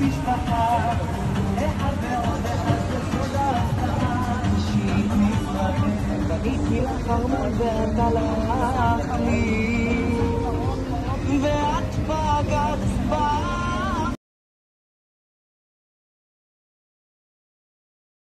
משפחה, אחד ועוד אחד בסוד ההפתעה, אישית מתרחב, בניתי לך ארמון ואתה לך